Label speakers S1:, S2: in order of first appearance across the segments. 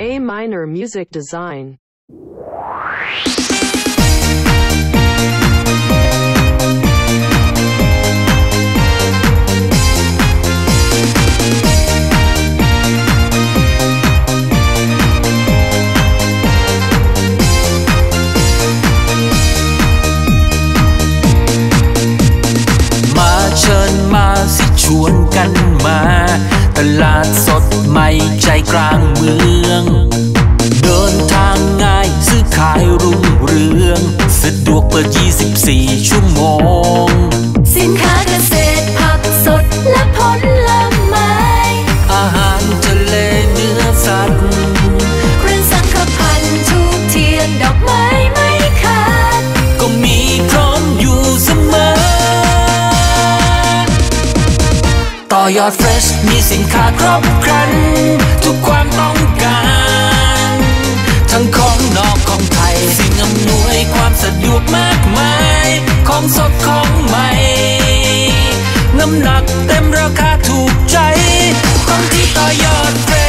S1: A minor music design.
S2: เชิญมาสิชวนกันมาตลาดสดใหม่ใจกลางเมืองเดินทางง่ายซื้อขายรุ่งเรืองสะดวกเปิด24 ชั่วโมง
S3: สินค้าเกษตรผักสดและผลไม้
S2: อาหารทะเลเนื้อสัตว์
S3: เครื่องสังฆพันธ์ทูบเทียนดอกไม้ไม่ขาด
S2: ก็มีพร้อมอยู่เสมอต่อยอดเฟรชมีสินค้าครบครันทุกความต้องการทั้งของนอกของไทยสิ่งอำนวยความสะดวกมากมายของสดของใหม่น้ำหนักเต็มราคาถูกใจต้องที่ต่อยอดเฟรช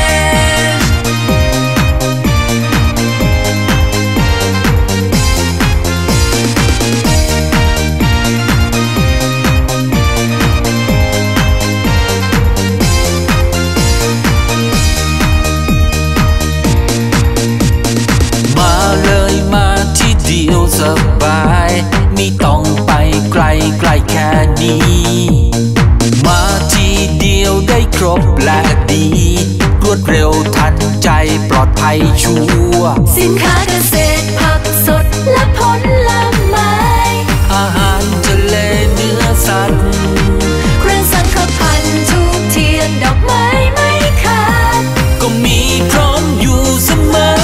S2: สบายไม่ต้องไปไกลไกลแค่นี้มาทีเดียวได้ครบและดีรวดเร็วทันใจปลอดภัยชัวร์
S3: สินค้าเกษตรผักสดและผลไม้
S2: อาหารทะเลเนื้อสัตว์
S3: เครื่องสังฆพันธ์ทูบเทียนดอกไม้ไม่ขาด
S2: ก็มีพร้อมอยู่เสมอ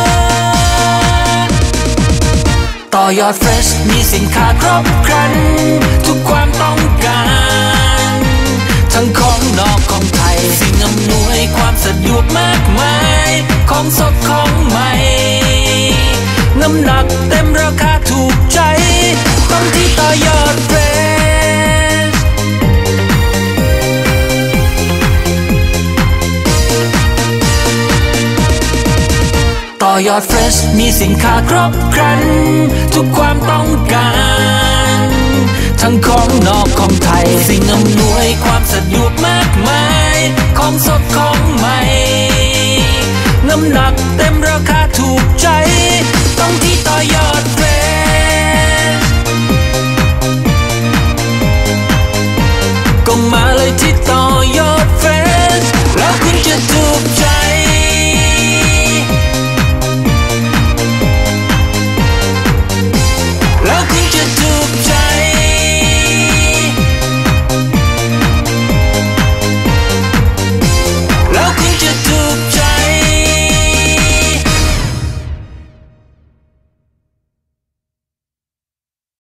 S2: ต่อยอดเฟรชมีสินค้าครบครันทุกความต้องการทั้งของนอกของไทยสิ่งอำนวยความสะดวกมากมายของสดของใหม่น้ำหนักเต็มราคาถูกใจต้องที่ต่อยอดเฟรชต่อยอดเฟรชมีสินค้าครบครันทุกความต้องการทั้งของนอกของไทยสิ่งอำนวยความสะดวกมากมายของสดของ